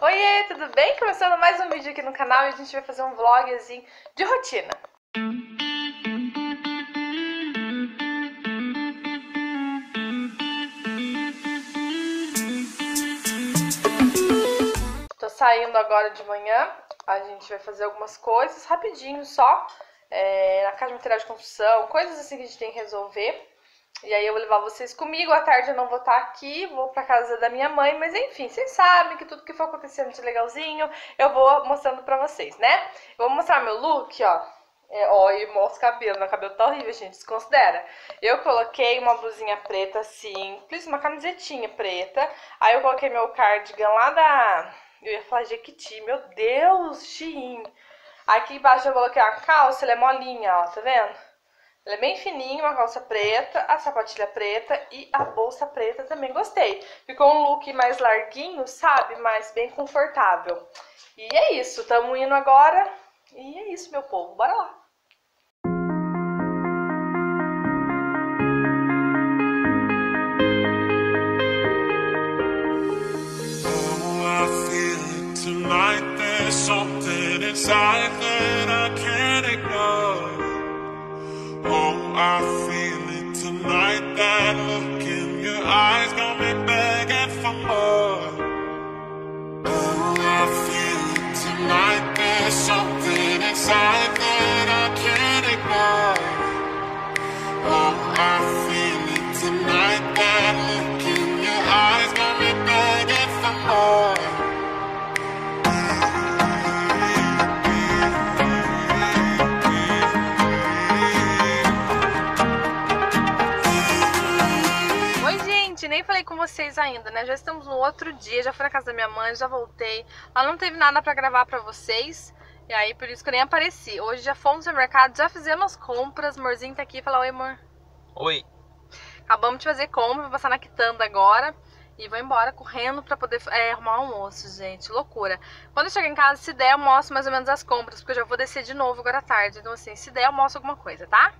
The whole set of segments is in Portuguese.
Oiê, tudo bem? Começando mais um vídeo aqui no canal e a gente vai fazer um vlogzinho de rotina. Tô saindo agora de manhã, a gente vai fazer algumas coisas rapidinho só, na casa de material de construção, coisas assim que a gente tem que resolver. E aí eu vou levar vocês comigo, à tarde eu não vou estar aqui, vou pra casa da minha mãe, mas enfim, vocês sabem que tudo que for acontecendo de legalzinho, eu vou mostrando pra vocês, né? Eu vou mostrar meu look, ó, e mostro o cabelo, meu cabelo tá horrível, gente, desconsidera. Eu coloquei uma blusinha preta simples, uma camisetinha preta, aí eu coloquei meu cardigan lá da... Eu ia falar Jequiti, meu Deus, Shein. Aqui embaixo eu coloquei a calça, ela é molinha, ó, tá vendo? Ela é bem fininha, uma calça preta, a sapatilha preta e a bolsa preta também gostei. Ficou um look mais larguinho, sabe? Mas bem confortável. E é isso, tamo indo agora. E é isso, meu povo, bora lá. I feel it tonight, that look in your eyes got me begging for more. Oh, I feel it tonight, there's something inside that I can't ignore. Oh, I feel it tonight, that look in your eyes got me begging for more. Nem falei com vocês ainda, né? Já estamos no outro dia, já fui na casa da minha mãe, já voltei. Ela não teve nada pra gravar pra vocês, e aí por isso que eu nem apareci. Hoje já fomos no mercado, já fizemos as compras, o amorzinho tá aqui. Fala oi, amor. Oi. Acabamos de fazer compra, vou passar na quitanda agora e vou embora correndo pra poder arrumar o almoço, gente, loucura. Quando eu chegar em casa, se der, eu mostro mais ou menos as compras, porque eu já vou descer de novo agora à tarde. Então assim, se der, eu mostro alguma coisa, tá?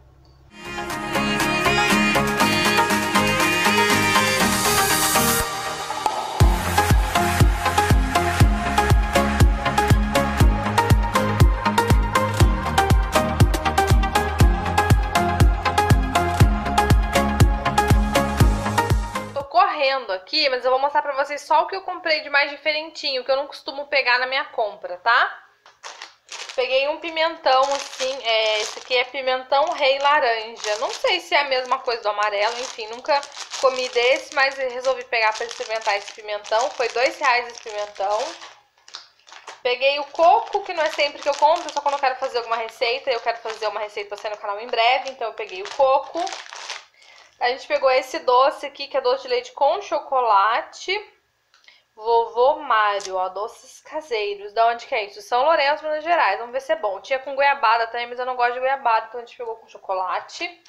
Aqui, mas eu vou mostrar pra vocês só o que eu comprei de mais diferentinho, que eu não costumo pegar na minha compra, tá? Peguei um pimentão assim, esse aqui é pimentão rei laranja. Não sei se é a mesma coisa do amarelo, enfim, nunca comi desse, mas resolvi pegar pra experimentar esse pimentão. Foi R$2 esse pimentão. Peguei o coco, que não é sempre que eu compro, só quando eu quero fazer alguma receita. Eu quero fazer uma receita pra sair no canal em breve, então eu peguei o coco. A gente pegou esse doce aqui, que é doce de leite com chocolate. Vovô Mário, ó, doces caseiros. Da onde que é isso? São Lourenço, Minas Gerais. Vamos ver se é bom. Tinha com goiabada também, mas eu não gosto de goiabada, então a gente pegou com chocolate.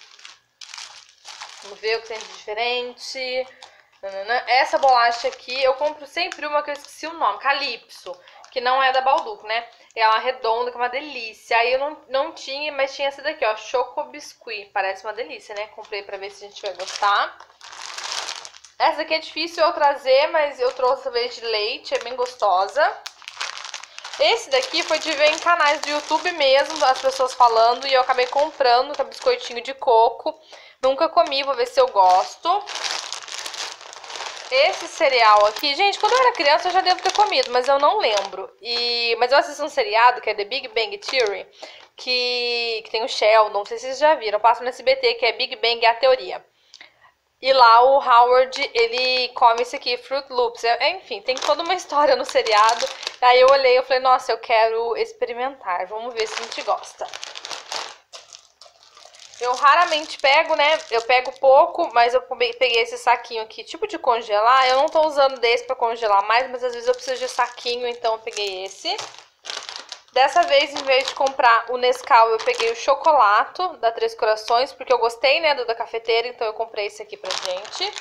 Vamos ver o que tem de diferente. Essa bolacha aqui, eu compro sempre uma que eu esqueci o nome, Calypso, que não é da Balduco, né? É uma redonda, que é uma delícia. Aí eu não tinha, mas tinha essa daqui, ó, Choco Biscuit. Parece uma delícia, né? Comprei pra ver se a gente vai gostar. Essa daqui é difícil eu trazer, mas eu trouxe essa vez de leite, é bem gostosa. Esse daqui foi de ver em canais do YouTube mesmo, as pessoas falando, e eu acabei comprando, que é biscoitinho de coco. Nunca comi, vou ver se eu gosto. Esse cereal aqui, gente, quando eu era criança eu já devo ter comido, mas eu não lembro. Mas eu assisti um seriado que é The Big Bang Theory, que tem o Sheldon, não sei se vocês já viram, passa no SBT, que é Big Bang a Teoria. E lá o Howard, ele come esse aqui, Fruit Loops. Enfim, tem toda uma história no seriado. Aí eu olhei e falei, nossa, eu quero experimentar, vamos ver se a gente gosta. Eu raramente pego, né? Eu pego pouco, mas eu peguei esse saquinho aqui, tipo de congelar. Eu não tô usando desse pra congelar mais, mas às vezes eu preciso de saquinho, então eu peguei esse. Dessa vez, em vez de comprar o Nescau, eu peguei o Chocolato da Três Corações, porque eu gostei, né, do da cafeteira, então eu comprei esse aqui pra gente.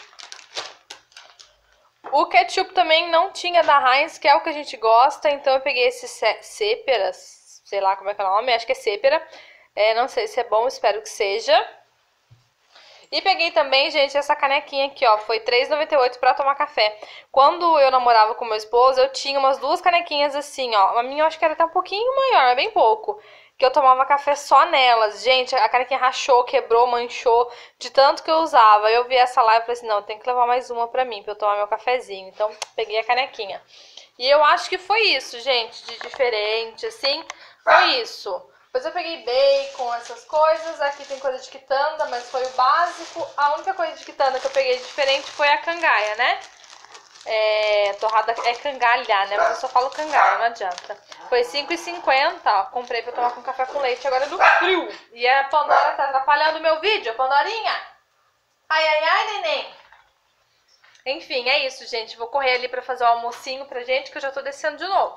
O ketchup também não tinha da Heinz, que é o que a gente gosta, então eu peguei esse Sépera, sei lá como é que é o nome, acho que é Sépera. Não sei se é bom, espero que seja. E peguei também, gente, essa canequinha aqui, ó. Foi R$3,98 pra tomar café. Quando eu namorava com meu esposo, eu tinha umas duas canequinhas assim, ó. A minha eu acho que era até um pouquinho maior, bem pouco. Que eu tomava café só nelas. Gente, a canequinha rachou, quebrou, manchou, de tanto que eu usava. Eu vi essa lá e falei assim, não, tem que levar mais uma pra mim, pra eu tomar meu cafezinho. Então, peguei a canequinha. E eu acho que foi isso, gente, de diferente, assim, foi isso. Depois eu peguei bacon, essas coisas. Aqui tem coisa de quitanda, mas foi o básico. A única coisa de quitanda que eu peguei diferente foi a cangaia, né? Torrada é cangalha, né? Mas eu só falo cangalha, não adianta. Foi R$5,50, ó. Comprei pra tomar com café com leite agora do frio. E a Pandora tá atrapalhando o meu vídeo, Pandorinha. Ai, ai, ai, neném. Enfim, é isso, gente. Vou correr ali pra fazer o almocinho pra gente, que eu já tô descendo de novo.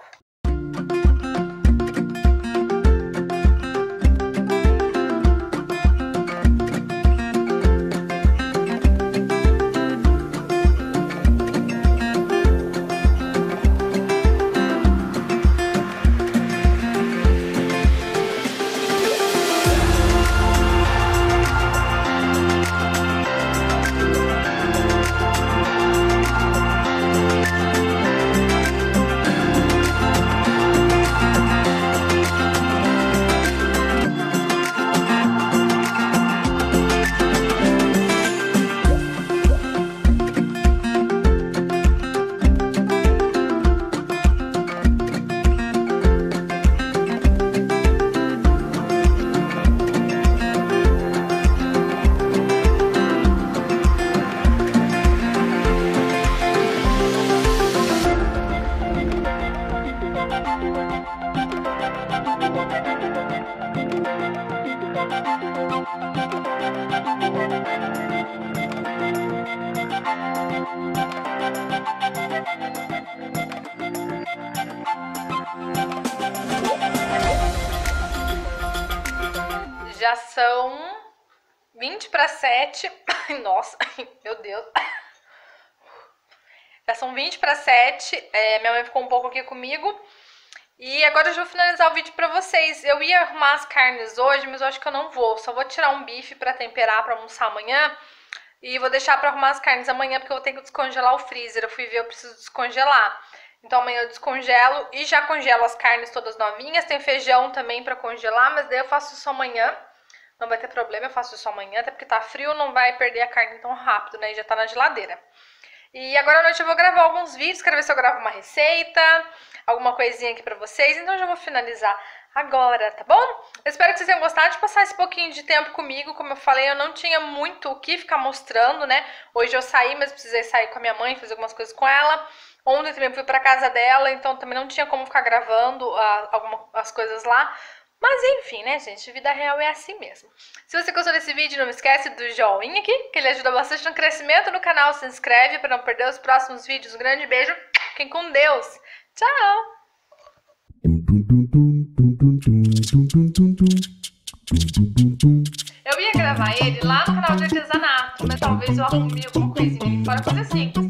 Já são 20 para 7. Nossa, meu Deus. Já são 20 para 7. Minha mãe ficou um pouco aqui comigo. E agora eu já vou finalizar o vídeo pra vocês. Eu ia arrumar as carnes hoje, mas eu acho que eu não vou. Só vou tirar um bife pra temperar, pra almoçar amanhã. E vou deixar pra arrumar as carnes amanhã, porque eu vou ter que descongelar o freezer. Eu fui ver, eu preciso descongelar. Então amanhã eu descongelo e já congelo as carnes todas novinhas. Tem feijão também pra congelar, mas daí eu faço isso amanhã. Não vai ter problema, eu faço isso amanhã. Até porque tá frio, não vai perder a carne tão rápido, né? E já tá na geladeira. E agora à noite eu vou gravar alguns vídeos. Quero ver se eu gravo uma receita, alguma coisinha aqui pra vocês. Então eu já vou finalizar agora, tá bom? Eu espero que vocês tenham gostado de passar esse pouquinho de tempo comigo. Como eu falei, eu não tinha muito o que ficar mostrando, né? Hoje eu saí, mas precisei sair com a minha mãe, fazer algumas coisas com ela. Ontem também fui pra casa dela, então também não tinha como ficar gravando as coisas lá. Mas enfim, né, gente? Vida real é assim mesmo. Se você gostou desse vídeo, não esquece do joinha aqui, que ele ajuda bastante no crescimento do canal. Se inscreve para não perder os próximos vídeos. Um grande beijo. Fiquem com Deus. Tchau! Eu ia gravar ele lá no canal de artesanato, mas talvez eu arrume alguma coisinha ali fora, coisa assim.